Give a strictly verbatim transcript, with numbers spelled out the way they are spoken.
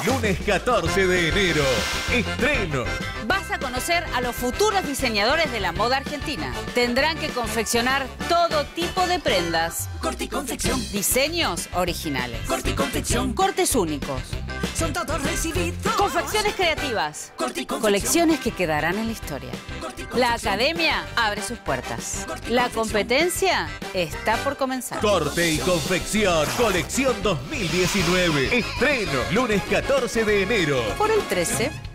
lunes catorce de enero. Estreno. Vas a conocer a los futuros diseñadores de la moda argentina. Tendrán que confeccionar todo tipo de prendas. Corte y confección. Diseños originales. Corte y confección. Cortes únicos. Son todos recibidos. Confecciones creativas. Corte y confección. Colecciones que quedarán en la historia. Corte y La confección. academia abre sus puertas. Corte y La confección. competencia está por comenzar. Corte y confección. Colección dos mil diecinueve. Estreno. Lunes catorce de enero. Por el trece.